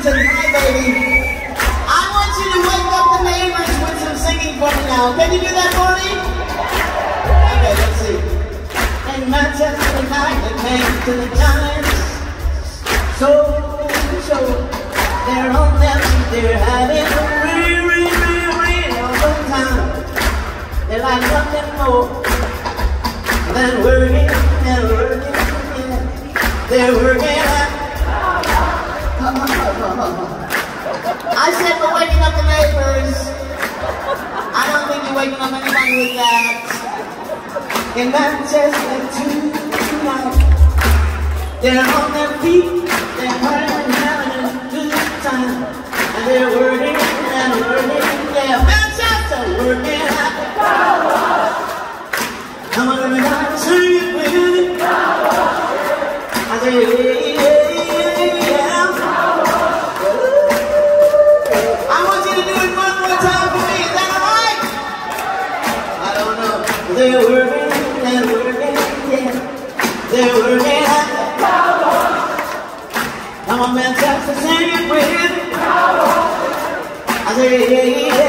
tonight, baby, I want you to wake up the neighbors with some singing for me now. Can you do that for me? Okay, let's see. In Manchester tonight, they came to the Giants. So, they're on their feet, they're having a real time. They like nothing more than working and working, yeah. They're working hard. I said we're waking up the neighbors. I don't think you're waking up anybody with that. In Manchester tonight, they're on their feet, they're working, having a good time, and they're working and working, yeah. Manchester working hard. Come on, everybody, sing it with me. I say, yeah. I want you to do it one more time for me. Is that all right? I don't know. They're working and working, yeah. They're working hard. Come on, Manchester, sing it with me. I say, yeah.